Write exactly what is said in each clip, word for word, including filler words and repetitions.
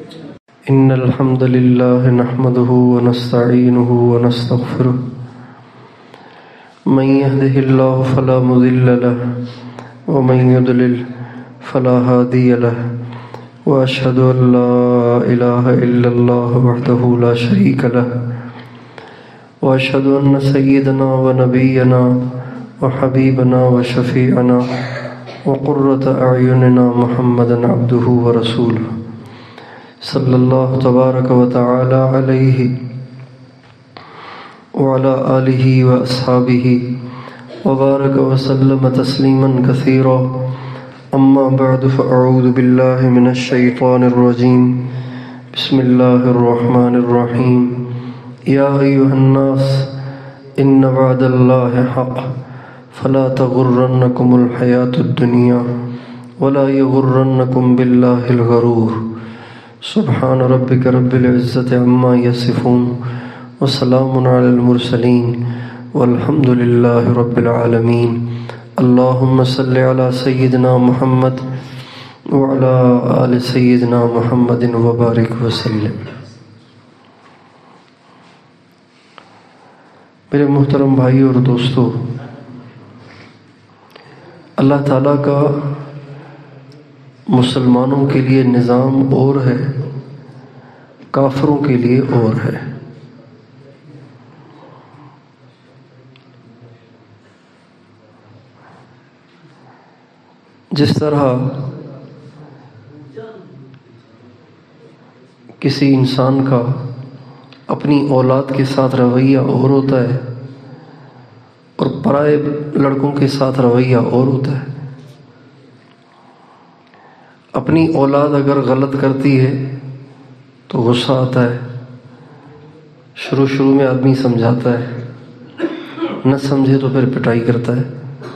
إن الحمد لله نحمده ونستعينه ونستغفره من يهده الله فلا مضل له ومن يضلل فلا هادي له وأشهد أن لا إله إلا الله وحده لا شريك له وأشهد أن سيدنا ونبينا وحبيبنا وشفيعنا وقرة أعيننا محمدا عبده ورسوله صلی اللہ تبارک و تعالی علیہ وعلى آلہ واصحابہ وبارک وسلم تسلیما کثیرا اما بعد فاعوذ باللہ من الشیطان الرجیم بسم اللہ الرحمن الرحیم یا ایہا الناس ان وعد اللہ حق فلا تغرنکم الحیاة الدنیا ولا یغرنکم باللہ الغرور سبحان ربک رب العزت عما یصفون وسلام علی المرسلین والحمد للہ رب العالمین اللہم صلی علی سیدنا محمد وعلی آل سیدنا محمد وبارک وسلم۔ میرے محترم بھائی اور دوستو، اللہ تعالیٰ کا مسلمانوں کے لیے نظام اور ہے، کافروں کے لیے اور ہے۔ جس طرح کسی انسان کا اپنی اولاد کے ساتھ رویہ اور ہوتا ہے اور پرائے لڑکوں کے ساتھ رویہ اور ہوتا ہے۔ اپنی اولاد اگر غلط کرتی ہے تو غصہ آتا ہے، شروع شروع میں آدمی سمجھاتا ہے، نہ سمجھے تو پھر پٹائی کرتا ہے،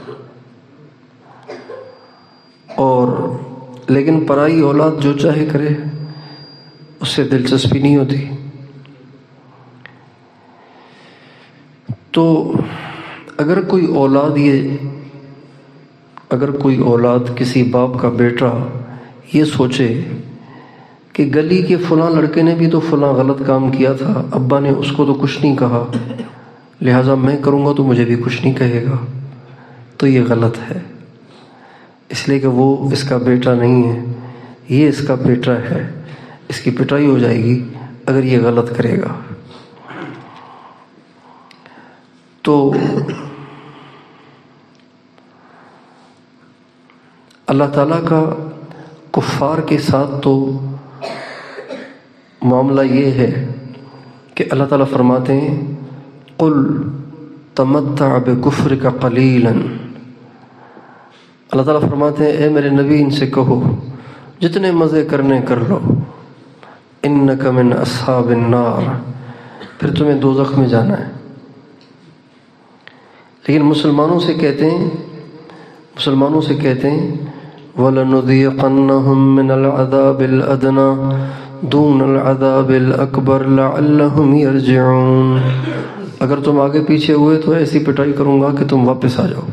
اور لیکن پرائی اولاد جو چاہے کرے اس سے دلچسپی نہیں ہوتی۔ تو اگر کوئی اولاد یہ اگر کوئی اولاد کسی باپ کا بیٹا یہ سوچے کہ گلی کے فلاں لڑکے نے بھی تو فلاں غلط کام کیا تھا، ابا نے اس کو تو کچھ نہیں کہا، لہٰذا میں کروں گا تو مجھے بھی کچھ نہیں کہے گا، تو یہ غلط ہے، اس لیے کہ وہ اس کا بیٹا نہیں ہے، یہ اس کا بیٹا ہے، اس کی پٹائی ہو جائے گی اگر یہ غلط کرے گا۔ تو اللہ تعالیٰ کا کفار کے ساتھ تو معاملہ یہ ہے کہ اللہ تعالیٰ فرماتے ہیں قل تمتع بکفرک قلیلا، اللہ تعالیٰ فرماتے ہیں اے میرے نبی ان سے کہو جتنے مزے کرنے کر لو، انک من اصحاب النار، پھر تمہیں دوزخ میں جانا ہے۔ لیکن مسلمانوں سے کہتے ہیں مسلمانوں سے کہتے ہیں وَلَنُذِيقَنَّهُم مِّنَ الْعَذَابِ الْأَدْنَىٰ دُونَ الْعَذَابِ الْأَكْبَرِ لَعَلَّهُمْ يَرْجِعُونَ، اگر تم آگے پیچھے ہوئے تو ایسی پٹائی کروں گا کہ تم واپس آ جاؤ۔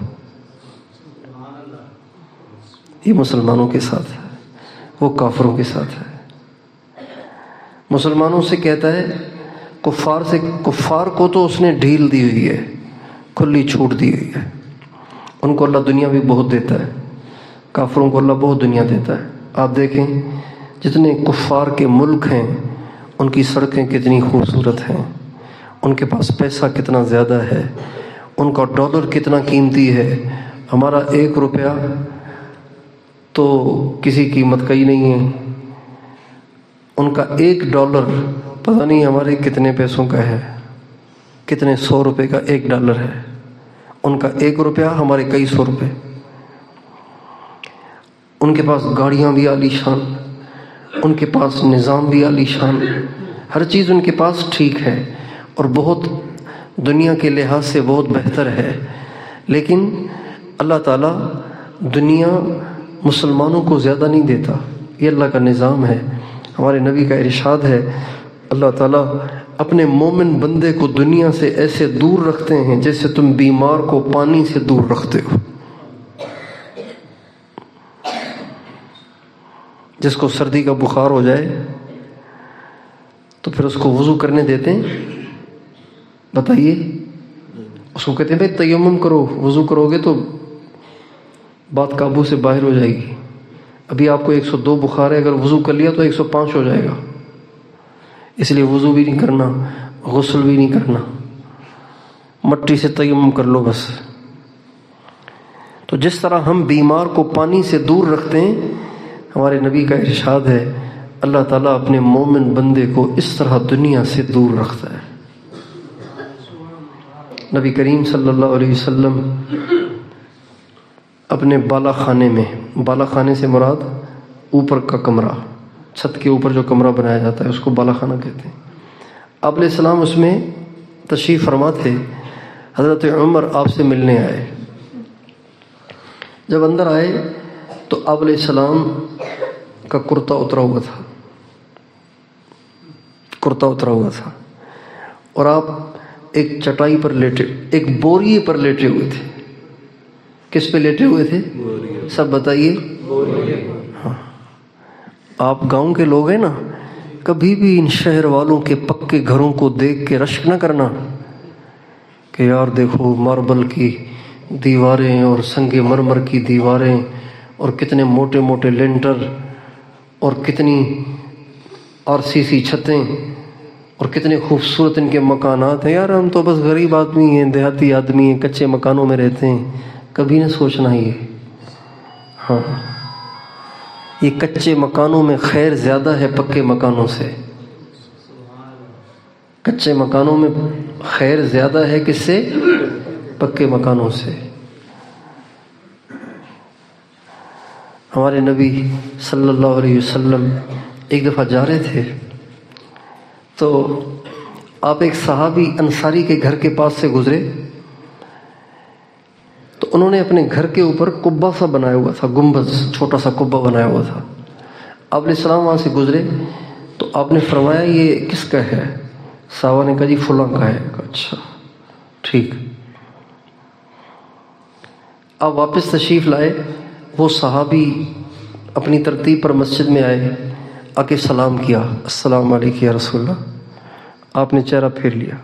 یہ مسلمانوں کے ساتھ ہے، وہ کافروں کے ساتھ ہے۔ مسلمانوں سے کہتا ہے، کفار سے کفار کو تو اس نے ڈھیل دی ہوئی ہے، کھلی چھوٹ دی ہوئی ہے، ان کو اللہ دنیا بھی بہت دیتا ہے، کافروں کو اللہ بہت دنیا دیتا ہے۔ آپ دیکھیں جتنے کفار کے ملک ہیں ان کی سڑکیں کتنی خوبصورت ہیں، ان کے پاس پیسہ کتنا زیادہ ہے، ان کا ڈالر کتنا قیمتی ہے، ہمارا ایک روپیہ تو کسی قیمت کا ہی نہیں ہے، ان کا ایک ڈالر پتہ نہیں ہمارے کتنے پیسوں کا ہے، کتنے سو روپے کا ایک ڈالر ہے، ان کا ایک روپیہ ہمارے کئی سو روپے۔ ان کے پاس گاڑیاں بھی عالی شان، ان کے پاس نظام بھی عالی شان، ہر چیز ان کے پاس ٹھیک ہے اور بہت دنیا کے لحاظ سے بہت بہتر ہے، لیکن اللہ تعالیٰ دنیا مسلمانوں کو زیادہ نہیں دیتا، یہ اللہ کا نظام ہے۔ ہمارے نبی کا ارشاد ہے اللہ تعالیٰ اپنے مومن بندے کو دنیا سے ایسے دور رکھتے ہیں جیسے تم بیمار کو پانی سے دور رکھتے ہو۔ جس کو سردی کا بخار ہو جائے تو پھر اس کو وضو کرنے دیتے ہیں؟ بتائیے. اس کو کہتے ہیں بھائی تیمم کرو، وضو کرو گے تو بات قابو سے باہر ہو جائے گی. ابھی آپ کو ایک سو دو بخار ہے، اگر وضو کر لیا تو ایک سو پانچ ہو جائے گا. اس لیے وضو بھی نہیں کرنا، غسل بھی نہیں کرنا، مٹی سے تیمم کر لو بس. تو جس طرح ہم بیمار کو پانی سے دور رکھتے ہیں، ہمارے نبی کا ارشاد ہے اللہ تعالیٰ اپنے مومن بندے کو اس طرح دنیا سے دور رکھتا ہے. نبی کریم صلی اللہ علیہ وسلم اپنے بالا خانے میں، بالا خانے سے مراد اوپر کا کمرہ، چھت کے اوپر جو کمرہ بنایا جاتا ہے اس کو بالا خانہ کہتے ہیں. آپ علیہ السلام اس میں تشریف فرما تھے. حضرت عمر آپ سے ملنے آئے. جب اندر آئے تو آپ علیہ السلام کا کرتا اترا ہوا تھا، کرتا اترا ہوا تھا اور آپ ایک چٹائی پر لیٹے، ایک بوریے پر لیٹے ہوئے تھے. کس پہ لیٹے ہوئے تھے؟ سب بتائیے. ہاں، آپ گاؤں کے لوگ ہیں نا، کبھی بھی ان شہر والوں کے پکے گھروں کو دیکھ کے رشک نہ کرنا کہ یار دیکھو ماربل کی دیواریں اور سنگ مرمر کی دیواریں اور کتنے موٹے موٹے لینٹر اور کتنی آر سی سی چھتیں اور کتنے خوبصورت ان کے مکانات ہیں. یار ہم تو بس غریب آدمی ہیں، دیہاتی آدمی ہیں، کچے مکانوں میں رہتے ہیں. کبھی نہ سوچنا یہ. ہاں، یہ کچے مکانوں میں خیر زیادہ ہے پکے مکانوں سے. کچے مکانوں میں خیر زیادہ ہے کس سے؟ پکے مکانوں سے. ہمارے نبی صلی اللہ علیہ وسلم ایک دفعہ جا رہے تھے تو آپ ایک صحابی انصاری کے گھر کے پاس سے گزرے تو انہوں نے اپنے گھر کے اوپر قبہ سا بنایا ہوا تھا، گنبد، چھوٹا سا قبہ بنایا ہوا تھا. آپ علیہ السلام وہاں سے گزرے تو آپ نے فرمایا یہ کس کا ہے؟ صحابہ نے کہا جی فلاں کا ہے. اچھا ٹھیک. آپ واپس تشریف لائے. وہ صحابی اپنی ترتیب پر مسجد میں آئے، آ کے سلام کیا، السلام علیکم یا رسول اللہ. آپ نے چہرہ پھیر لیا،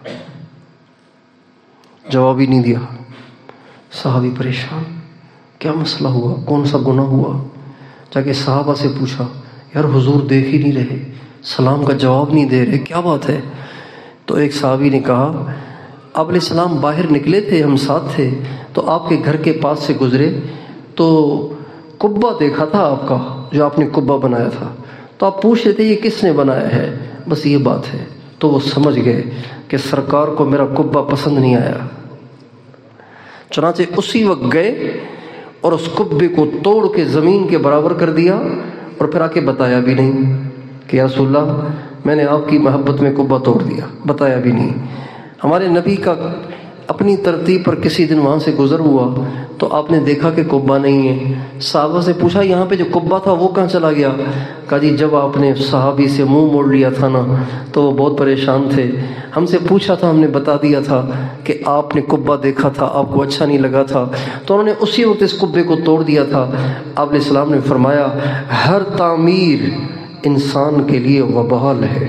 جواب ہی نہیں دیا. صحابی پریشان، کیا مسئلہ ہوا، کون سا گناہ ہوا؟ جا کے صحابہ سے پوچھا یار حضور دیکھ ہی نہیں رہے، سلام کا جواب نہیں دے رہے، کیا بات ہے؟ تو ایک صحابی نے کہا آپ علیہ السلام باہر نکلے تھے، ہم ساتھ تھے، تو آپ کے گھر کے پاس سے گزرے تو قبہ دیکھا تھا آپ کا، جو آپ نے قبہ بنایا تھا، تو آپ پوچھ رہے تھے یہ کس نے بنایا ہے، بس یہ بات ہے. تو وہ سمجھ گئے کہ سرکار کو میرا قبہ پسند نہیں آیا. چنانچہ اسی وقت گئے اور اس قبے کو توڑ کے زمین کے برابر کر دیا اور پھر آ کے بتایا بھی نہیں کہ یا رسول اللہ میں نے آپ کی محبت میں قبہ توڑ دیا، بتایا بھی نہیں. ہمارے نبی کا اپنی ترتیب پر کسی دن وہاں سے گزر ہوا تو آپ نے دیکھا کہ قبہ نہیں ہے. صحابہ سے پوچھا یہاں پہ جو قبہ تھا وہ کہاں چلا گیا؟ کہا جی جب آپ نے صحابی سے منہ موڑ لیا تھا نا تو وہ بہت پریشان تھے، ہم سے پوچھا تھا، ہم نے بتا دیا تھا کہ آپ نے قبہ دیکھا تھا، آپ کو اچھا نہیں لگا تھا، تو انہوں نے اسی وقت اس قبے کو توڑ دیا تھا. آپ علیہ السلام نے فرمایا ہر تعمیر انسان کے لیے وبال ہے.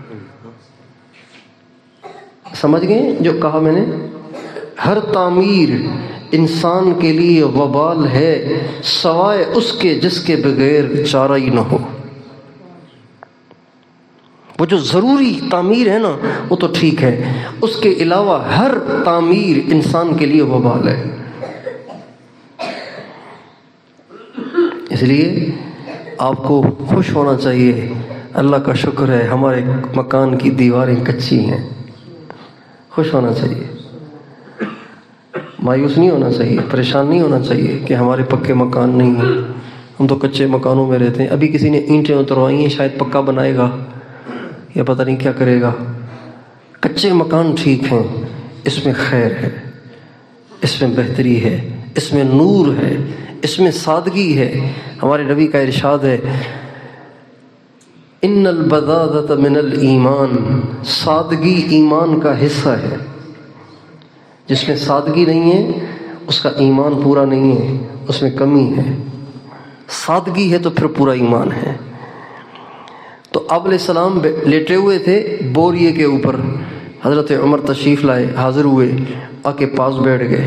سمجھ گئے جو کہا میں نے؟ ہر تعمیر انسان کے لیے وبال ہے سوائے اس کے جس کے بغیر چارہ ہی نہ ہو. وہ جو ضروری تعمیر ہے نا وہ تو ٹھیک ہے، اس کے علاوہ ہر تعمیر انسان کے لیے وبال ہے. اس لیے آپ کو خوش ہونا چاہیے، اللہ کا شکر ہے ہمارے مکان کی دیواریں کچی ہیں، خوش ہونا چاہیے، مایوس نہیں ہونا چاہیے، پریشان نہیں ہونا چاہیے کہ ہمارے پکے مکان نہیں ہیں، ہم تو کچے مکانوں میں رہتے ہیں. ابھی کسی نے اینٹیں اتروائی ہیں، شاید پکا بنائے گا یا پتہ نہیں کیا کرے گا. کچے مکان ٹھیک ہیں، اس میں خیر ہے، اس میں بہتری ہے، اس میں نور ہے، اس میں سادگی ہے. ہمارے نبی کا ارشاد ہے ان البذاذۃ من الایمان، سادگی ایمان کا حصہ ہے. جس میں سادگی نہیں ہے اس کا ایمان پورا نہیں ہے، اس میں کمی ہے. سادگی ہے تو پھر پورا ایمان ہے. تو آپ علیہ السلام لیٹے ہوئے تھے بوریے کے اوپر، حضرت عمر تشریف لائے، حاضر ہوئے، آ کے پاس بیٹھ گئے۔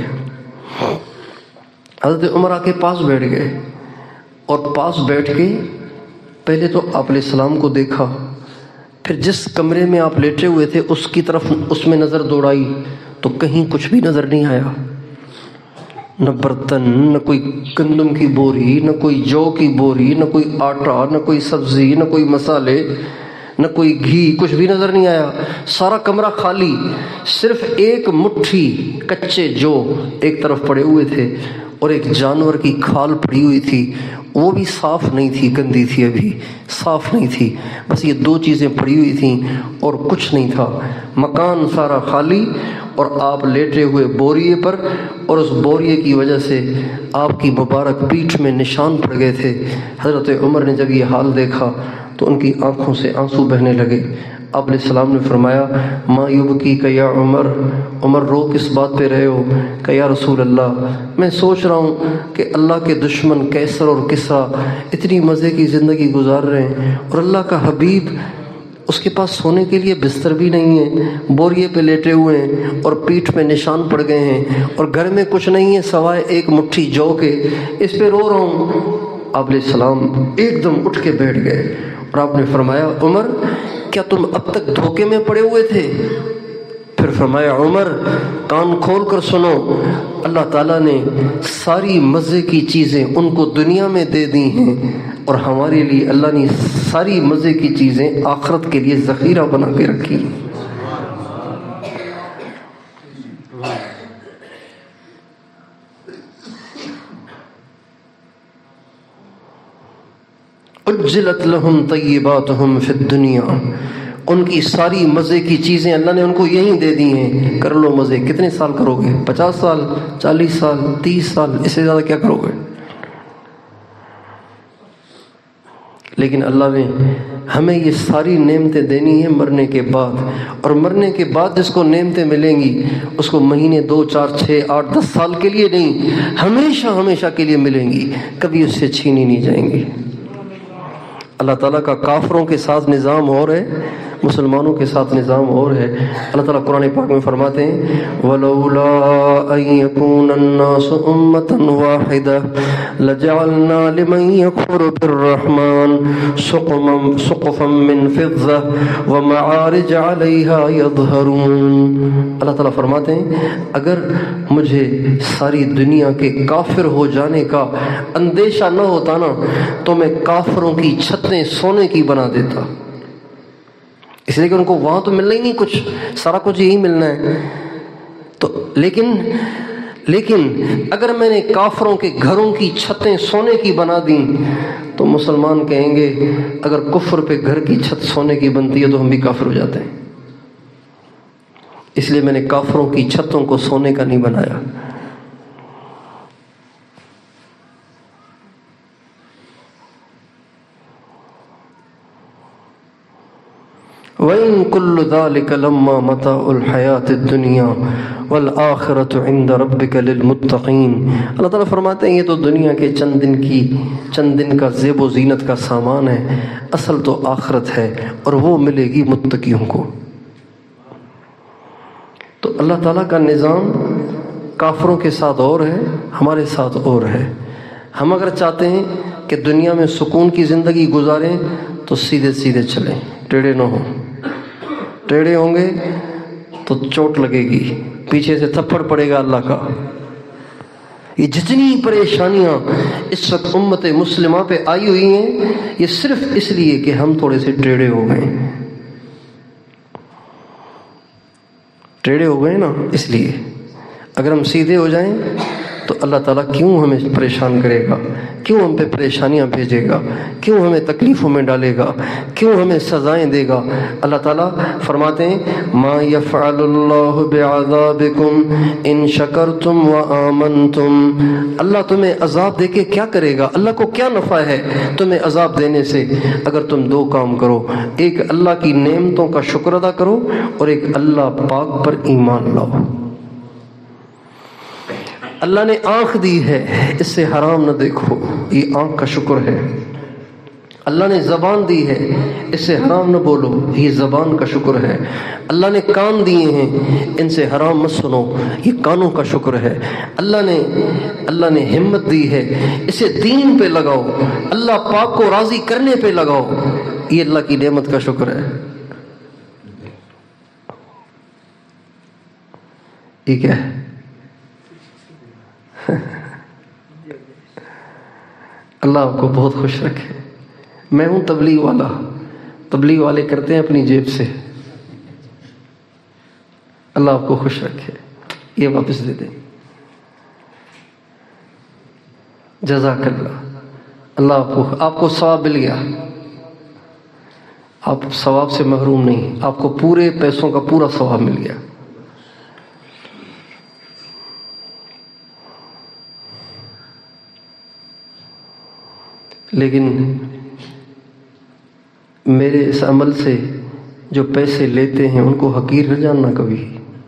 حضرت عمر آ کے پاس بیٹھ گئے اور پاس بیٹھ کے پہلے تو آپ علیہ السلام کو دیکھا، پھر جس کمرے میں آپ لیٹے ہوئے تھے اس کی طرف اس میں نظر دوڑائی تو کہیں کچھ بھی نظر نہیں آیا، نہ برتن، نہ کوئی گندم کی بوری، نہ کوئی جو کی بوری، نہ کوئی آٹا، نہ کوئی سبزی، نہ کوئی مسالے، نہ کوئی گھی، کچھ بھی نظر نہیں آیا۔ سارا کمرہ خالی، صرف ایک مٹھی کچے جو ایک طرف پڑے ہوئے تھے اور ایک جانور کی کھال پڑی ہوئی تھی، وہ بھی صاف نہیں تھی، گندی تھی، ابھی صاف نہیں تھی، بس یہ دو چیزیں پڑی ہوئی تھیں اور کچھ نہیں تھا۔ مکان سارا خالی اور آپ لیٹے ہوئے بوریے پر، اور اس بوریے کی وجہ سے آپ کی مبارک پیٹھ میں نشان پڑ گئے تھے۔ حضرت عمر نے جب یہ حال دیکھا تو ان کی آنکھوں سے آنسو بہنے لگے۔ آپ علیہ السلام نے فرمایا ما یبکیک یا عمر، عمر رو کس بات پہ رہے ہو؟ کہ یا رسول اللہ میں سوچ رہا ہوں کہ اللہ کے دشمن کیسر اور کسریٰ اتنی مزے کی زندگی گزار رہے ہیں اور اللہ کا حبیب اس کے پاس سونے کے لیے بستر بھی نہیں ہے، بوریے پہ لیٹے ہوئے ہیں اور پیٹھ میں نشان پڑ گئے ہیں اور گھر میں کچھ نہیں ہے سوائے ایک مٹھی جو کے، اس پہ رو رہا ہوں۔ آپ علیہ السلام ایک دم اٹھ کے بیٹھ گئے اور آپ نے فرمایا عمر کیا تم اب تک دھوکے میں پڑے ہوئے تھے؟ پھر فرمایا عمر کان کھول کر سنو، اللہ تعالیٰ نے ساری مزے کی چیزیں ان کو دنیا میں دے دی ہیں اور ہمارے لیے اللہ نے ساری مزے کی چیزیں آخرت کے لیے ذخیرہ بنا کے رکھی۔ اجلت لہم طیباتہم فی الدنیا، ان کی ساری مزے کی چیزیں اللہ نے ان کو یہیں دے دی ہیں، کر لو مزے۔ کتنے سال کرو گے؟ پچاس سال، چالیس سال، تیس سال، اس سے زیادہ کیا کرو گے؟ لیکن اللہ نے ہمیں یہ ساری نعمتیں دینی ہیں مرنے کے بعد، اور مرنے کے بعد جس کو نعمتیں ملیں گی اس کو مہینے دو چار چھ آٹھ دس سال کے لیے نہیں، ہمیشہ ہمیشہ کے لیے ملیں گی، کبھی اس سے چھینی نہیں جائیں گی۔ اللہ تعالیٰ کا کافروں کے ساتھ نظام اور ہے، مسلمانوں کے ساتھ نظام اور ہے۔ اللہ تعالیٰ قرآن پاک میں فرماتے ہیں وَلَوْلَا أَن يَكُونَ النَّاسُ أُمَّةً وَاحِدَةً لَجَعَلْنَا لِمَن يَكْفُرُ بِالرَّحْمَنِ سُقُفًا مِّن فِضَّةٍ وَمَعَارِجَ عَلَيْهَا يَظْهَرُونَ۔ اللہ تعالیٰ فرماتے ہیں اگر مجھے ساری دنیا کے کافر ہو جانے کا اندیشہ نہ ہوتا نا تو میں کافروں کی چھتیں سونے کی بنا دیتا، اس لیے کہ ان کو وہاں تو ملنا ہی نہیں کچھ، سارا کچھ یہی ملنا ہے۔ تو لیکن لیکن اگر میں نے کافروں کے گھروں کی چھتیں سونے کی بنا دیں تو مسلمان کہیں گے اگر کفر پہ گھر کی چھت سونے کی بنتی ہے تو ہم بھی کافر ہو جاتے ہیں، اس لیے میں نے کافروں کی چھتوں کو سونے کا نہیں بنایا۔ وَإِن كُلُّ ذَلِكَ لَمَّا مَتَاعُ الْحَيَاةِ الدُّنْيَا وَالْآخِرَةُ عِندَ رَبِّكَ لِلْمُتَّقِينَ۔ اللہ تعالیٰ فرماتے ہیں یہ تو دنیا کے چند دن کی چند دن کا زیب و زینت کا سامان ہے، اصل تو آخرت ہے اور وہ ملے گی متقیوں کو۔ تو اللہ تعالیٰ کا نظام کافروں کے ساتھ اور ہے، ہمارے ساتھ اور ہے۔ ہم اگر چاہتے ہیں کہ دنیا میں سکون کی زندگی گزاریں تو سیدھے سیدھے چلیں، ٹیڑھے نہ ہوں۔ ٹیڑھے ہوں گے تو چوٹ لگے گی، پیچھے سے تھپڑ پڑے گا اللہ کا۔ یہ جتنی پریشانیاں اس وقت امت مسلمہ پہ آئی ہوئی ہیں یہ صرف اس لیے کہ ہم تھوڑے سے ٹیڑھے ہو گئے، ٹیڑھے ہو گئے نا، اس لیے اگر ہم سیدھے ہو جائیں تو اللہ تعالیٰ کیوں ہمیں پریشان کرے گا، کیوں ہم پہ پریشانیاں بھیجے گا، کیوں ہمیں تکلیفوں میں ڈالے گا، کیوں ہمیں سزائیں دے گا۔ اللہ تعالیٰ فرماتے ہیں ما یفعل اللہ بعذابکم ان شکرتم وآمنتم، اللہ تمہیں عذاب دے کے کیا کرے گا، اللہ کو کیا نفع ہے تمہیں عذاب دینے سے اگر تم دو کام کرو، ایک اللہ کی نعمتوں کا شکر ادا کرو اور ایک اللہ پاک پر ایمان لاؤ۔ اللہ نے آنکھ دی ہے، اس سے حرام نہ دیکھو، یہ آنکھ کا شکر ہے۔ اللہ نے زبان دی ہے، اس سے حرام نہ بولو، یہ زبان کا شکر ہے۔ اللہ نے کان دیے ہیں، ان سے حرام مت سنو، یہ کانوں کا شکر ہے۔ اللہ نے اللہ نے ہمت دی ہے، اسے دین پہ لگاؤ، اللہ پاک کو راضی کرنے پہ لگاؤ، یہ اللہ کی نعمت کا شکر ہے۔ یہ کیا ہے؟ اللہ آپ کو بہت خوش رکھے۔ میں ہوں تبلیغ والا، تبلیغ والے کرتے ہیں اپنی جیب سے۔ اللہ آپ کو خوش رکھے، یہ واپس دے دیں۔ جزاک اللہ، اللہ آپ کو آپ کو ثواب مل گیا، آپ ثواب سے محروم نہیں، آپ کو پورے پیسوں کا پورا ثواب مل گیا۔ لیکن میرے اس عمل سے جو پیسے لیتے ہیں ان کو حقیر نہ جاننا کبھی۔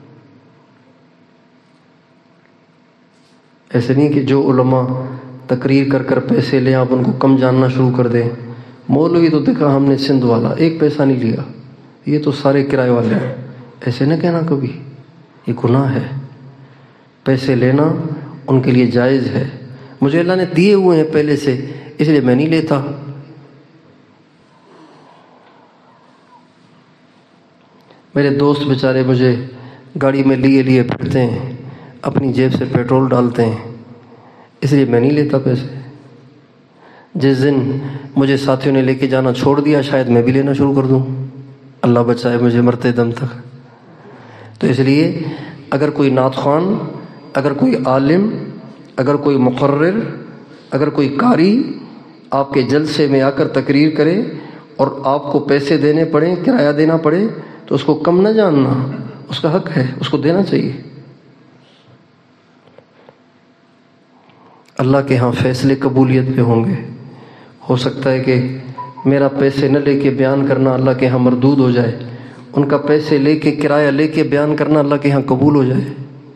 ایسے نہیں کہ جو علماء تقریر کر کر پیسے لیں آپ ان کو کم جاننا شروع کر دیں۔ مولوی تو دیکھا ہم نے سندھ والا، ایک پیسہ نہیں لیا، یہ تو سارے کرائے والے ہیں، ایسے نہ کہنا کبھی، یہ گناہ ہے۔ پیسے لینا ان کے لیے جائز ہے، مجھے اللہ نے دیے ہوئے ہیں پہلے سے، اس لیے میں نہیں لیتا۔ میرے دوست بیچارے مجھے گاڑی میں لیے لیے پھرتے ہیں، اپنی جیب سے پیٹرول ڈالتے ہیں، اس لیے میں نہیں لیتا پیسے۔ جس دن مجھے ساتھیوں نے لے کے جانا چھوڑ دیا شاید میں بھی لینا شروع کر دوں، اللہ بچائے مجھے مرتے دم تک۔ تو اس لیے اگر کوئی نعت خوان، اگر کوئی عالم، اگر کوئی مقرر، اگر کوئی قاری آپ کے جلسے میں آ کر تقریر کرے اور آپ کو پیسے دینے پڑیں، کرایہ دینا پڑے، تو اس کو کم نہ جاننا، اس کا حق ہے، اس کو دینا چاہیے۔ اللہ کے ہاں فیصلے قبولیت پہ ہوں گے۔ ہو سکتا ہے کہ میرا پیسے نہ لے کے بیان کرنا اللہ کے ہاں مردود ہو جائے، ان کا پیسے لے کے کرایہ لے کے بیان کرنا اللہ کے ہاں قبول ہو جائے۔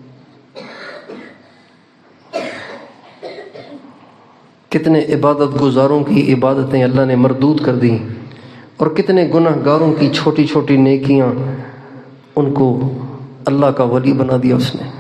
کتنے عبادت گزاروں کی عبادتیں اللہ نے مردود کر دیں، اور کتنے گناہ گاروں کی چھوٹی چھوٹی نیکیاں ان کو اللہ کا ولی بنا دیا اس نے۔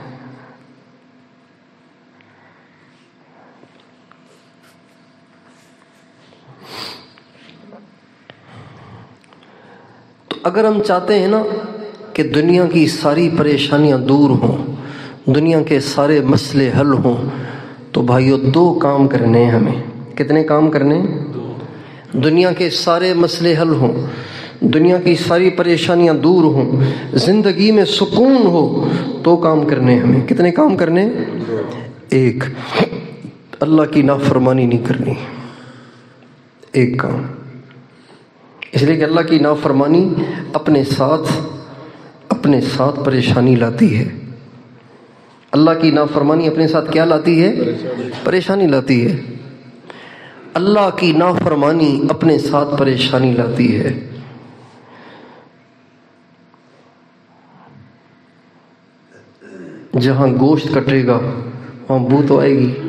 تو اگر ہم چاہتے ہیں نا کہ دنیا کی ساری پریشانیاں دور ہوں، دنیا کے سارے مسئلے حل ہوں، تو بھائیو دو کام کرنے ہیں ہمیں۔ کتنے کام کرنے ہیں؟ دنیا کے سارے مسئلے حل ہوں، دنیا کی ساری پریشانیاں دور ہوں، زندگی میں سکون ہو، تو کام کرنے ہمیں۔ کتنے کام کرنے؟ ایک، اللہ کی نافرمانی نہیں کرنی، ایک کام۔ اس لیے کہ اللہ کی نافرمانی اپنے ساتھ اپنے ساتھ پریشانی لاتی ہے۔ اللہ کی نافرمانی اپنے ساتھ کیا لاتی ہے؟ پریشانی لاتی ہے۔ اللہ کی نافرمانی اپنے ساتھ پریشانی لاتی ہے۔ جہاں گوشت کٹے گا وہاں بو تو آئے گی،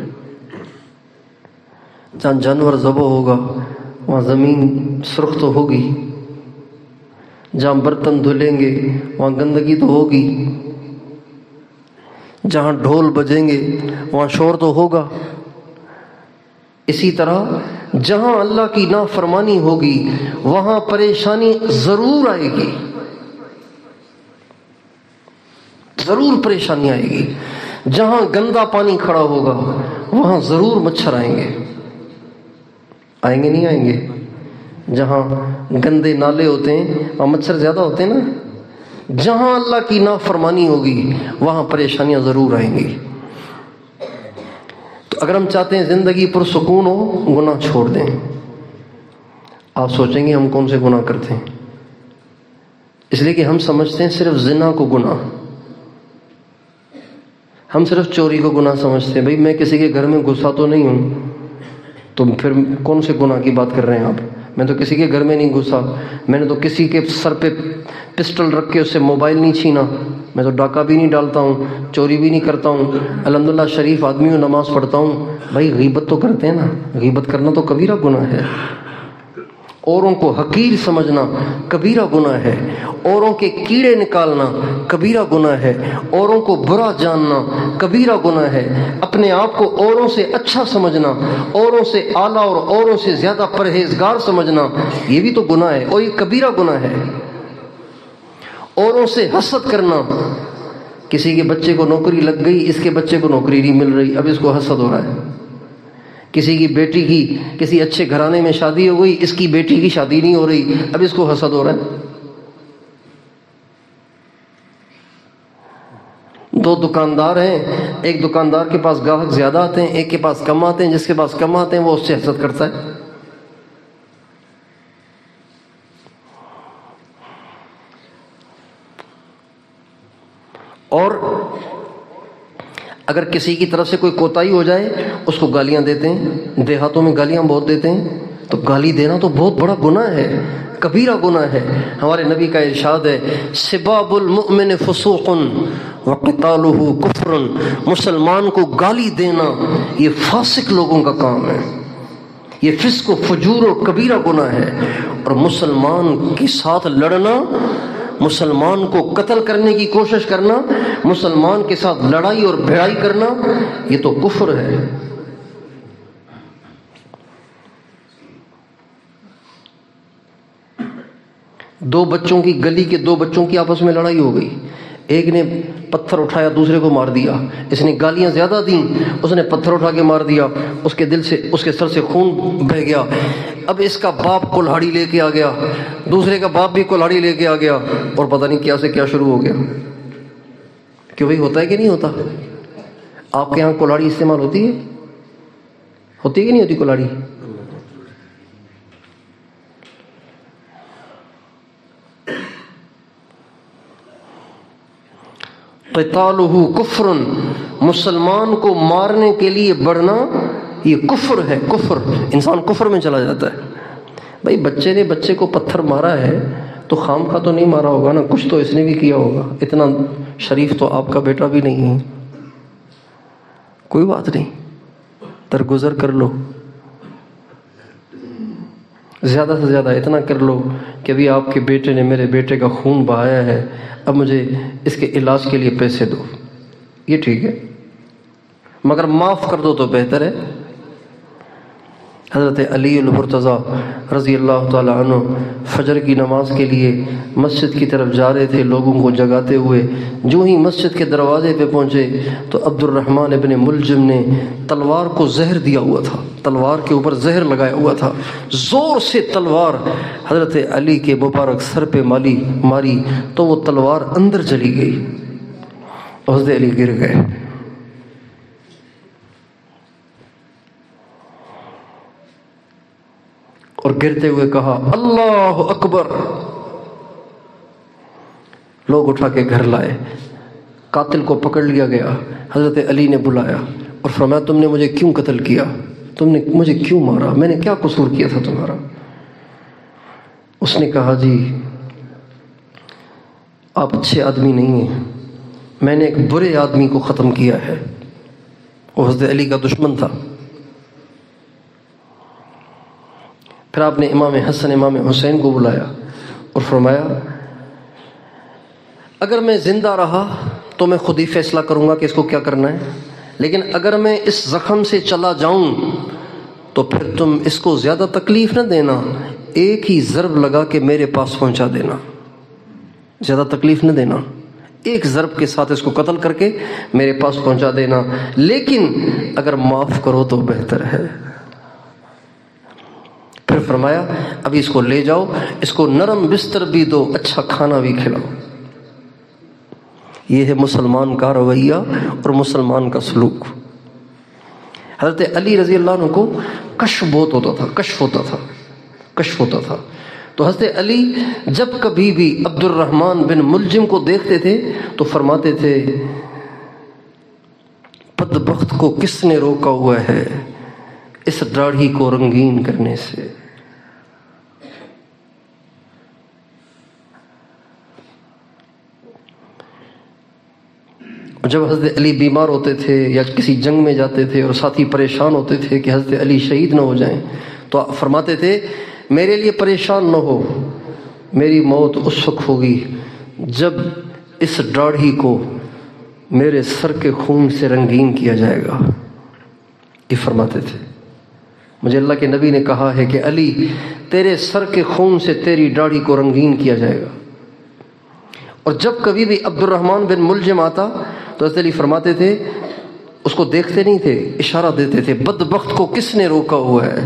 جہاں جانور ذبح ہوگا وہاں زمین سرخ تو ہوگی، جہاں برتن دھلیں گے وہاں گندگی تو ہوگی، جہاں ڈھول بجیں گے وہاں شور تو ہوگا۔ اسی طرح جہاں اللہ کی نافرمانی ہوگی وہاں پریشانی ضرور آئے گی، ضرور پریشانی آئے گی۔ جہاں گندا پانی کھڑا ہوگا وہاں ضرور مچھر آئیں گے، آئیں گے نہیں آئیں گے؟ جہاں گندے نالے ہوتے ہیں وہاں مچھر زیادہ ہوتے ہیں نا۔ جہاں اللہ کی نافرمانی ہوگی وہاں پریشانیاں ضرور آئیں گی۔ تو اگر ہم چاہتے ہیں زندگی پرسکون ہو، گناہ چھوڑ دیں۔ آپ سوچیں گے ہم کون سے گناہ کرتے ہیں؟ اس لیے کہ ہم سمجھتے ہیں صرف زنا کو گناہ، ہم صرف چوری کو گناہ سمجھتے ہیں۔ بھئی میں کسی کے گھر میں گھسا تو نہیں ہوں، تو پھر کون سے گناہ کی بات کر رہے ہیں آپ؟ میں تو کسی کے گھر میں نہیں گھسا، میں نے تو کسی کے سر پہ پسٹل رکھ کے اس سے موبائل نہیں چھینا، میں تو ڈاکہ بھی نہیں ڈالتا ہوں، چوری بھی نہیں کرتا ہوں، الحمدللہ شریف آدمی ہوں، نماز پڑھتا ہوں۔ بھائی غیبت تو کرتے ہیں نا، غیبت کرنا تو کبیرہ گناہ ہے۔ اوروں کو حقیر سمجھنا کبیرہ گناہ ہے، اوروں کے کیڑے نکالنا کبیرہ گناہ ہے، اوروں کو برا جاننا کبیرہ گناہ ہے، اپنے آپ کو اوروں سے اچھا سمجھنا، اوروں سے اعلیٰ اور اوروں سے زیادہ پرہیزگار سمجھنا، یہ بھی تو گناہ ہے اور یہ کبیرہ گناہ ہے۔ اوروں سے حسد کرنا، کسی کے بچے کو نوکری لگ گئی، اس کے بچے کو نوکری نہیں مل رہی، اب اس کو حسد ہو رہا ہے۔ کسی کی بیٹی کی کسی اچھے گھرانے میں شادی ہو گئی، اس کی بیٹی کی شادی نہیں ہو رہی، اب اس کو حسد ہو رہا ہے۔ دو دکاندار ہیں، ایک دکاندار کے پاس گاہک زیادہ آتے ہیں، ایک کے پاس کم آتے ہیں، جس کے پاس کم آتے ہیں وہ اس سے حسد کرتا ہے۔ اور اگر کسی کی طرف سے کوئی کوتاہی ہو جائے اس کو گالیاں دیتے ہیں، دیہاتوں میں گالیاں بہت دیتے ہیں، تو گالی دینا تو بہت بڑا گناہ ہے، کبیرہ گناہ ہے۔ ہمارے نبی کا ارشاد ہے سباب المؤمن فسوق وقتالہ کفر، مسلمان کو گالی دینا یہ فاسق لوگوں کا کام ہے، یہ فسق و فجور اور کبیرہ گناہ ہے، اور مسلمان کے ساتھ لڑنا، مسلمان کو قتل کرنے کی کوشش کرنا، مسلمان کے ساتھ لڑائی اور بھڑائی کرنا، یہ تو کفر ہے۔ دو بچوں کی گلی کے دو بچوں کی آپس میں لڑائی ہو گئی، ایک نے پتھر اٹھایا دوسرے کو مار دیا، اس نے گالیاں زیادہ دیں، اس نے پتھر اٹھا کے مار دیا، اس کے دل سے اس کے سر سے خون بہہ گیا۔ اب اس کا باپ کلہاڑی لے کے آ گیا، دوسرے کا باپ بھی کلہاڑی لے کے آ گیا، اور پتہ نہیں کیا سے کیا شروع ہو گیا۔ کیوں بھائی ہوتا ہے کہ نہیں ہوتا؟ آپ کے یہاں کلہاڑی استعمال ہوتی ہے ہوتی ہے کہ نہیں ہوتی کلہاڑی؟ قتالہ کفر، مسلمان کو مارنے کے لیے بڑھنا یہ کفر ہے، کفر، انسان کفر میں چلا جاتا ہے۔ بھائی بچے نے بچے کو پتھر مارا ہے تو خام خواہ تو نہیں مارا ہوگا نا، کچھ تو اس نے بھی کیا ہوگا، اتنا شریف تو آپ کا بیٹا بھی نہیں ہے۔ کوئی بات نہیں، درگزر کر لو، زیادہ سے زیادہ اتنا کر لو کہ ابھی آپ کے بیٹے نے میرے بیٹے کا خون بہایا ہے، اب مجھے اس کے علاج کے لیے پیسے دو، یہ ٹھیک ہے، مگر معاف کر دو تو بہتر ہے۔ حضرت علی المرتضیٰ رضی اللہ تعالی عنہ فجر کی نماز کے لیے مسجد کی طرف جا رہے تھے لوگوں کو جگاتے ہوئے، جو ہی مسجد کے دروازے پہ پہنچے تو عبد الرحمن ابن ملجم نے تلوار کو زہر دیا ہوا تھا، تلوار کے اوپر زہر لگایا ہوا تھا، زور سے تلوار حضرت علی کے مبارک سر پہ مالی ماری تو وہ تلوار اندر چلی گئی، حضرت علی گر گئے۔ اور گرتے ہوئے کہا اللہ اکبر، لوگ اٹھا کے گھر لائے، قاتل کو پکڑ لیا گیا، حضرت علی نے بلایا اور فرمایا تم نے مجھے کیوں قتل کیا، تم نے مجھے کیوں مارا، میں نے کیا قصور کیا تھا تمہارا؟ اس نے کہا جی آپ اچھے آدمی نہیں ہیں، میں نے ایک برے آدمی کو ختم کیا ہے، وہ حضرت علی کا دشمن تھا۔ پھر آپ نے امام حسن امام حسین کو بلایا اور فرمایا اگر میں زندہ رہا تو میں خود ہی فیصلہ کروں گا کہ اس کو کیا کرنا ہے، لیکن اگر میں اس زخم سے چلا جاؤں تو پھر تم اس کو زیادہ تکلیف نہ دینا، ایک ہی ضرب لگا کے میرے پاس پہنچا دینا، زیادہ تکلیف نہ دینا، ایک ضرب کے ساتھ اس کو قتل کر کے میرے پاس پہنچا دینا، لیکن اگر معاف کرو تو بہتر ہے۔ پھر فرمایا ابھی اس کو لے جاؤ، اس کو نرم بستر بھی دو، اچھا کھانا بھی کھلاؤ۔ یہ ہے مسلمان کا رویہ اور مسلمان کا سلوک۔ حضرت علی رضی اللہ عنہ کو کشف بہت ہوتا تھا، کشف ہوتا تھا کشف ہوتا تھا تو حضرت علی جب کبھی بھی عبد الرحمن بن ملجم کو دیکھتے تھے تو فرماتے تھے بدبخت کو کس نے روکا ہوا ہے اس داڑھی کو رنگین کرنے سے۔ جب حضرت علی بیمار ہوتے تھے یا کسی جنگ میں جاتے تھے اور ساتھی پریشان ہوتے تھے کہ حضرت علی شہید نہ ہو جائیں تو فرماتے تھے میرے لیے پریشان نہ ہو، میری موت اس وقت ہوگی جب اس داڑھی کو میرے سر کے خون سے رنگین کیا جائے گا۔ یہ فرماتے تھے، مجھے اللہ کے نبی نے کہا ہے کہ علی تیرے سر کے خون سے تیری داڑھی کو رنگین کیا جائے گا۔ اور جب کبھی بھی عبد الرحمن بن ملجم آتا تو حضرت علی فرماتے تھے، اس کو دیکھتے نہیں تھے، اشارہ دیتے تھے، بدبخت کو کس نے روکا ہوا ہے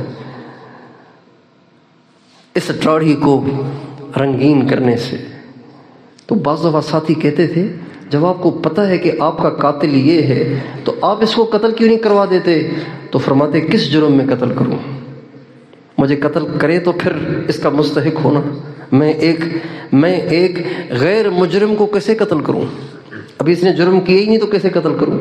اس داڑھی کو رنگین کرنے سے۔ تو بعض دفعہ ساتھی کہتے تھے، جب آپ کو پتہ ہے کہ آپ کا قاتل یہ ہے تو آپ اس کو قتل کیوں نہیں کروا دیتے؟ تو فرماتے، کس جرم میں قتل کروں؟ مجھے قتل کرے تو پھر اس کا مستحق ہونا، میں ایک میں ایک غیر مجرم کو کیسے قتل کروں؟ ابھی اس نے جرم کیا ہی نہیں تو کیسے قتل کروں؟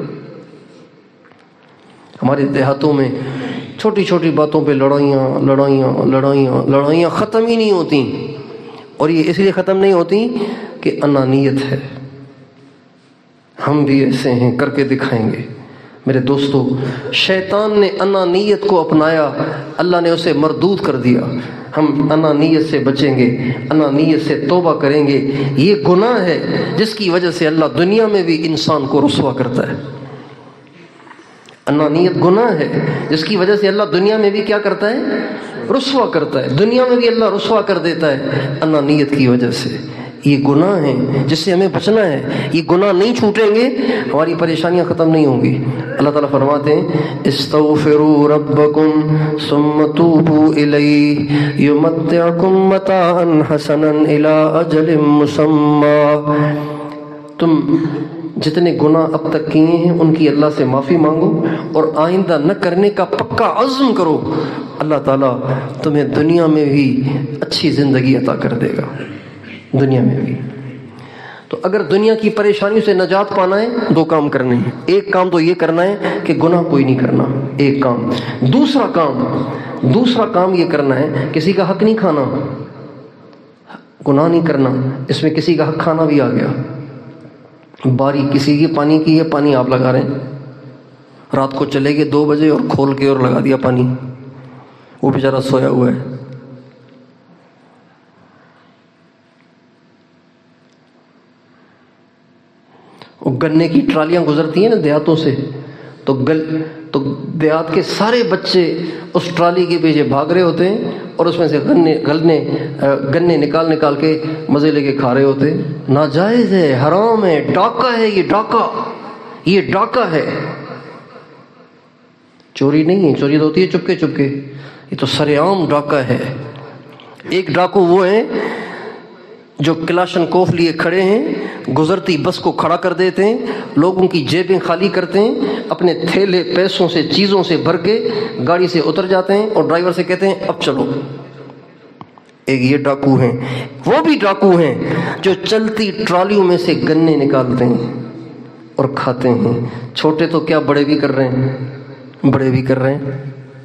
ہمارے دیہاتوں میں چھوٹی چھوٹی باتوں پہ لڑائیاں لڑائیاں لڑائیاں لڑائیاں ختم ہی نہیں ہوتی، اور یہ اس لیے ختم نہیں ہوتی کہ انانیت ہے۔ ہم بھی ایسے ہیں، کر کے دکھائیں گے۔ میرے دوستو، شیطان نے انانیت کو اپنایا، اللہ نے اسے مردود کر دیا۔ ہم انانیت سے بچیں گے، انانیت سے توبہ کریں گے۔ یہ گناہ ہے جس کی وجہ سے اللہ دنیا میں بھی انسان کو رسوا کرتا ہے۔ انانیت گناہ ہے جس کی وجہ سے اللہ دنیا میں بھی کیا کرتا ہے؟ رسوا کرتا ہے۔ دنیا میں بھی اللہ رسوا کر دیتا ہے انانیت کی وجہ سے۔ یہ گناہ ہیں جس سے ہمیں بچنا ہے۔ یہ گناہ نہیں چھوٹیں گے، ہماری پریشانیاں ختم نہیں ہوں گی۔ اللہ تعالیٰ فرماتے ہیں، استغفروا ربکم ثم توبوا الیہ یمتعکم متاعا حسنا الی اجل مسمی۔ تم جتنے گناہ اب تک کیے ہیں ان کی اللہ سے معافی مانگو اور آئندہ نہ کرنے کا پکا عزم کرو، اللہ تعالیٰ تمہیں دنیا میں بھی اچھی زندگی عطا کر دے گا، دنیا میں بھی۔ تو اگر دنیا کی پریشانیوں سے نجات پانا ہے، دو کام کرنے ہیں۔ ایک کام تو یہ کرنا ہے کہ گناہ کوئی نہیں کرنا، ایک کام۔ دوسرا کام دوسرا کام یہ کرنا ہے، کسی کا حق نہیں کھانا، گناہ نہیں کرنا۔ اس میں کسی کا حق کھانا بھی آ گیا۔ باری کسی کی پانی کی ہے، پانی آپ لگا رہے ہیں، رات کو چلے گئے دو بجے اور کھول کے اور لگا دیا پانی، وہ بیچارہ سویا ہوا ہے۔ گنے کی ٹرالیاں گزرتی ہیں نا دیہاتوں سے، تو گل تو دیہات کے سارے بچے اس ٹرالی کے پیچھے بھاگ رہے ہوتے ہیں اور اس میں سے گنے گلنے گنے نکال نکال کے مزے لے کے کھا رہے ہوتے ہیں۔ ناجائز ہے، حرام ہے، ڈاکہ ہے، یہ ڈاکہ یہ ڈاکہ ہے، چوری نہیں ہے۔ چوری تو ہوتی ہے چپکے چپکے، یہ تو سر عام ڈاکہ ہے۔ ایک ڈاکو وہ ہیں جو کلاشن کوف لیے کھڑے ہیں، گزرتی بس کو کھڑا کر دیتے ہیں، لوگوں کی جیبیں خالی کرتے ہیں، اپنے تھیلے پیسوں سے چیزوں سے بھر کے گاڑی سے اتر جاتے ہیں اور ڈرائیور سے کہتے ہیں اب چلو۔ ایک یہ ڈاکو ہیں۔ وہ بھی ڈاکو ہیں جو چلتی ٹرالیوں میں سے گنے نکالتے ہیں اور کھاتے ہیں۔ چھوٹے تو کیا، بڑے بھی کر رہے ہیں، بڑے بھی کر رہے ہیں،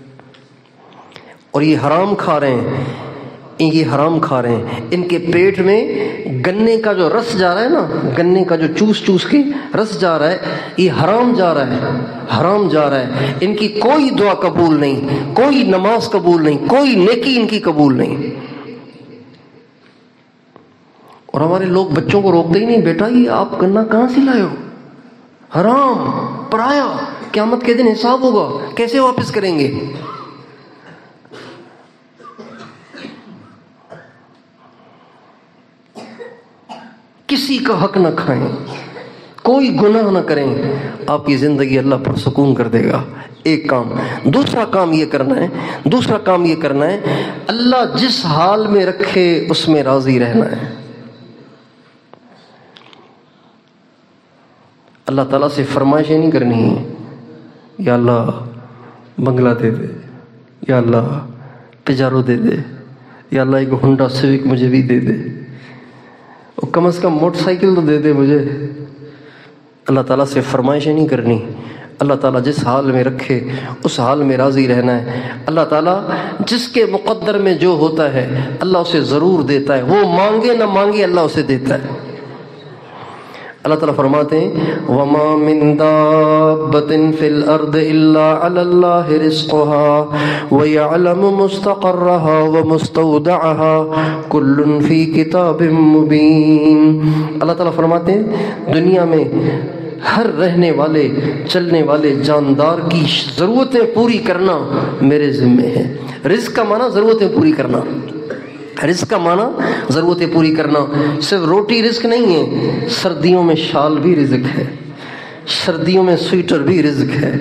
اور یہ حرام کھا رہے ہیں، یہ حرام کھا رہے ہیں۔ ان کے پیٹ میں گنے کا جو رس جا رہا ہے نا، گنے کا جو چوس چوس کے رس جا رہا ہے، یہ حرام جا رہا ہے، حرام جا رہا ہے۔ ان کی کوئی دعا قبول نہیں، کوئی نماز قبول نہیں، کوئی نیکی ان کی قبول نہیں۔ اور ہمارے لوگ بچوں کو روکتے ہی نہیں، بیٹا یہ آپ گنا کہاں سے لائے ہو، حرام، پرایا، قیامت کے دن حساب ہوگا، کیسے واپس کریں گے؟ کسی کا حق نہ کھائیں، کوئی گناہ نہ کریں، آپ کی زندگی اللہ پر سکون کر دے گا۔ ایک کام۔ دوسرا کام یہ کرنا ہے دوسرا کام یہ کرنا ہے اللہ جس حال میں رکھے اس میں راضی رہنا ہے۔ اللہ تعالیٰ سے فرمائشیں نہیں کرنی ہے، یا اللہ بنگلہ دے دے، یا اللہ پجارو دے دے، یا اللہ ایک ہونڈا سیوک مجھے بھی دے دے، کم از کم موٹر سائیکل تو دے دے مجھے۔ اللہ تعالیٰ سے فرمائشیں نہیں کرنی۔ اللہ تعالیٰ جس حال میں رکھے اس حال میں راضی رہنا ہے۔ اللہ تعالیٰ جس کے مقدر میں جو ہوتا ہے اللہ اسے ضرور دیتا ہے، وہ مانگے نہ مانگے اللہ اسے دیتا ہے۔ اللہ تعالیٰ فرماتے ہیں وَمَا مِن دَابَّةٍ فِي الْأَرْضِ إِلَّا عَلَى اللَّهِ رِزْقُهَا وَيَعْلَمُ مُسْتَقَرَّهَا وَمُسْتَوْدَعَهَا كُلٌّ فِي كِتَابٍ مُبِينٍ۔ اللہ تعالیٰ فرماتے ہیں دنیا میں ہر رہنے والے چلنے والے جاندار کی ضرورتیں پوری کرنا میرے ذمے ہے۔ رزق کا معنی ضرورتیں پوری کرنا، رزق کا معنی ضرورتیں پوری کرنا۔ صرف روٹی رزق نہیں ہے، سردیوں میں شال بھی رزق ہے، سردیوں میں سویٹر بھی رزق ہے،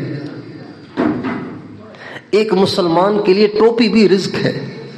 ایک مسلمان کے لیے ٹوپی بھی رزق ہے،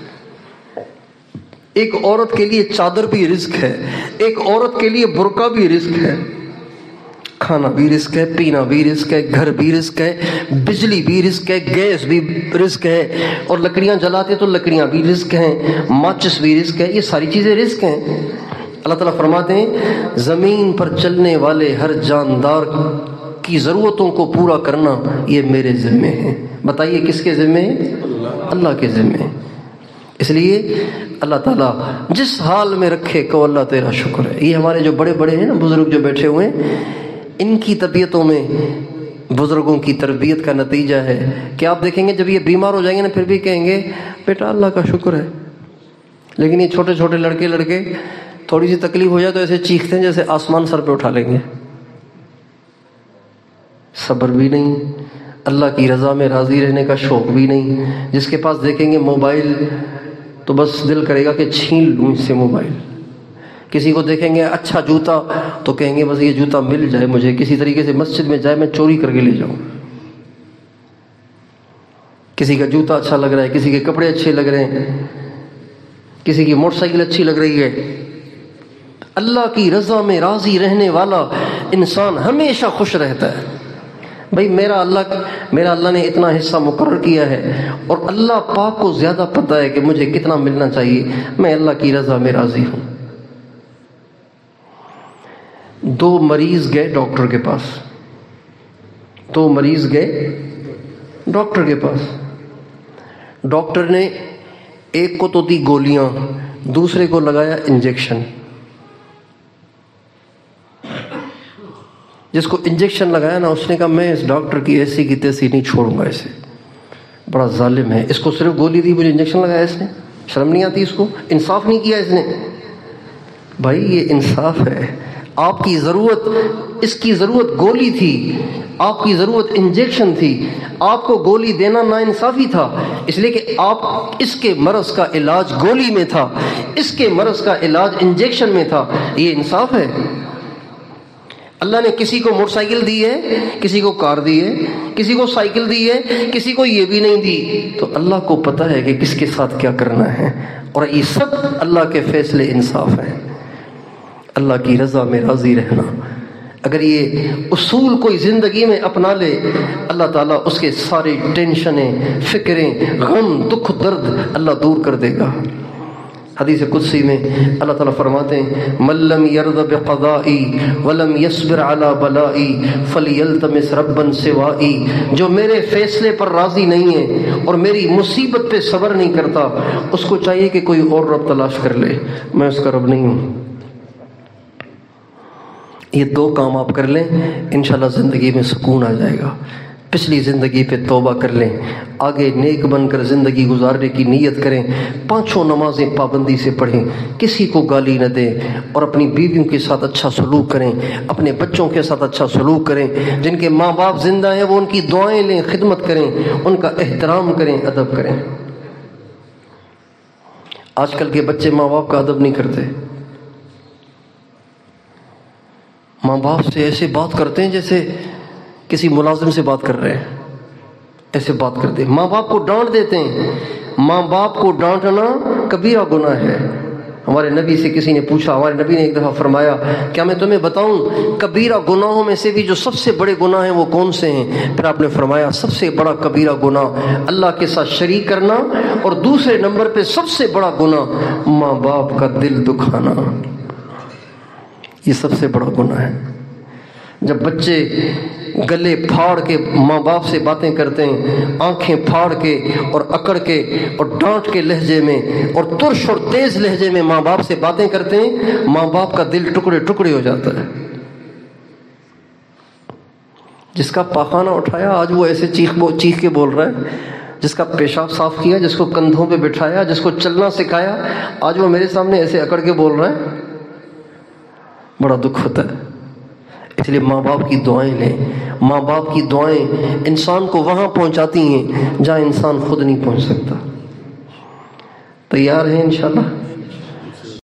ایک عورت کے لیے چادر بھی رزق ہے، ایک عورت کے لیے برقع بھی رزق ہے، کھانا بھی رزق ہے، پینا بھی رزق ہے، گھر بھی رزق ہے، بجلی بھی رزق ہے، گیس بھی رزق ہے، اور لکڑیاں جلاتے تو لکڑیاں بھی رزق ہیں، ماچس بھی رزق ہے، یہ ساری چیزیں رزق ہیں۔ اللہ تعالیٰ فرماتے ہیں زمین پر چلنے والے ہر جاندار کی ضرورتوں کو پورا کرنا یہ میرے ذمے ہے۔ بتائیے کس کے ذمے ہے؟ اللہ کے ذمے ہے۔ اس لیے اللہ تعالیٰ جس حال میں رکھے کہ اللہ تیرا شکر ہے۔ یہ ہمارے جو بڑے بڑے ہیں نا بزرگ جو بیٹھے ہوئے ہیں، ان کی طبیعتوں میں بزرگوں کی تربیت کا نتیجہ ہے کہ آپ دیکھیں گے جب یہ بیمار ہو جائیں گے نا پھر بھی کہیں گے بیٹا اللہ کا شکر ہے، لیکن یہ چھوٹے چھوٹے لڑکے لڑکے تھوڑی سی تکلیف ہو جائے تو ایسے چیختے ہیں جیسے آسمان سر پہ اٹھا لیں گے۔ صبر بھی نہیں، اللہ کی رضا میں راضی رہنے کا شوق بھی نہیں۔ جس کے پاس دیکھیں گے موبائل تو بس دل کرے گا کہ چھین لوں اس سے موبائل۔ کسی کو دیکھیں گے اچھا جوتا تو کہیں گے بس یہ جوتا مل جائے مجھے، کسی طریقے سے مسجد میں جائے میں چوری کر کے لے جاؤں۔ کسی کا جوتا اچھا لگ رہا ہے، کسی کے کپڑے اچھے لگ رہے ہیں، کسی کی موٹر سائیکل اچھی لگ رہی ہے۔ اللہ کی رضا میں راضی رہنے والا انسان ہمیشہ خوش رہتا ہے۔ بھائی میرا اللہ میرا اللہ نے اتنا حصہ مقرر کیا ہے اور اللہ پاک کو زیادہ پتہ ہے کہ مجھے کتنا ملنا چاہیے، میں اللہ کی رضا میں راضی ہوں۔ دو مریض گئے ڈاکٹر کے پاس، دو مریض گئے ڈاکٹر کے پاس۔ ڈاکٹر نے ایک کو تو دی گولیاں، دوسرے کو لگایا انجیکشن۔ جس کو انجیکشن لگایا نا اس نے کہا میں اس ڈاکٹر کی ایسی کی تیسی نہیں چھوڑوں گا، اسے بڑا ظالم ہے، اس کو صرف گولی دی مجھے انجیکشن لگایا اس نے، شرم نہیں آتی اس کو، انصاف نہیں کیا اس نے۔ بھائی یہ انصاف ہے، آپ کی ضرورت اس کی ضرورت گولی تھی، آپ کی ضرورت انجیکشن تھی، آپ کو گولی دینا ناانصافی تھا، اس لیے کہ آپ اس کے مرض کا علاج گولی میں تھا، اس کے مرض کا علاج انجیکشن میں تھا، یہ انصاف ہے؟ اللہ نے کسی کو موٹر سائیکل دی ہے، کسی کو کار دی ہے، کسی کو سائیکل دی ہے، کسی کو یہ بھی نہیں دی، تو اللہ کو پتہ ہے کہ کس کے ساتھ کیا کرنا ہے، اور یہ سب اللہ کے فیصلے انصاف ہیں۔ اللہ کی رضا میں راضی رہنا، اگر یہ اصول کوئی زندگی میں اپنا لے، اللہ تعالیٰ اس کے سارے ٹینشنیں، فکریں، غم، دکھ، درد اللہ دور کر دے گا۔ حدیث قدسی میں اللہ تعالیٰ فرماتے ہیں من لم یرض بقضائی ولم یصبر علی بلائی فلیلتمس ربا سوائی، جو میرے فیصلے پر راضی نہیں ہے اور میری مصیبت پہ صبر نہیں کرتا، اس کو چاہیے کہ کوئی اور رب تلاش کر لے، میں اس کا رب نہیں ہوں۔ یہ دو کام آپ کر لیں انشاءاللہ زندگی میں سکون آ جائے گا۔ پچھلی زندگی پہ توبہ کر لیں، آگے نیک بن کر زندگی گزارنے کی نیت کریں، پانچوں نمازیں پابندی سے پڑھیں، کسی کو گالی نہ دیں، اور اپنی بیویوں کے ساتھ اچھا سلوک کریں، اپنے بچوں کے ساتھ اچھا سلوک کریں، جن کے ماں باپ زندہ ہیں وہ ان کی دعائیں لیں، خدمت کریں، ان کا احترام کریں، ادب کریں۔ آج کل کے بچے ماں باپ کا ادب نہیں کرتے، ماں باپ سے ایسے بات کرتے ہیں جیسے کسی ملازم سے بات کر رہے ہیں، ایسے بات کرتے ہیں، ماں باپ کو ڈانٹ دیتے ہیں۔ ماں باپ کو ڈانٹنا کبیرہ گناہ ہے۔ ہمارے نبی سے کسی نے پوچھا، ہمارے نبی نے ایک دفعہ فرمایا کیا میں تمہیں بتاؤں کبیرہ گناہوں میں سے بھی جو سب سے بڑے گناہ ہیں وہ کون سے ہیں؟ پھر آپ نے فرمایا سب سے بڑا کبیرہ گناہ اللہ کے ساتھ شریک کرنا، اور دوسرے نمبر پہ سب سے بڑا گناہ ماں باپ کا دل دکھانا، یہ سب سے بڑا گناہ ہے۔ جب بچے گلے پھاڑ کے ماں باپ سے باتیں کرتے ہیں، آنکھیں پھاڑ کے اور اکڑ کے اور ڈانٹ کے لہجے میں اور ترش اور تیز لہجے میں ماں باپ سے باتیں کرتے ہیں، ماں باپ کا دل ٹکڑے ٹکڑے ہو جاتا ہے۔ جس کا پاخانہ اٹھایا آج وہ ایسے چیخ چیخ کے بول رہا ہے، جس کا پیشاب صاف کیا، جس کو کندھوں پہ بٹھایا، جس کو چلنا سکھایا، آج وہ میرے سامنے ایسے اکڑ کے بول رہا ہے. بڑا دکھ ہوتا ہے. اس لیے ماں باپ کی دعائیں لیں. ماں باپ کی دعائیں انسان کو وہاں پہنچاتی ہیں جہاں انسان خود نہیں پہنچ سکتا. تیار ہیں انشاءاللہ؟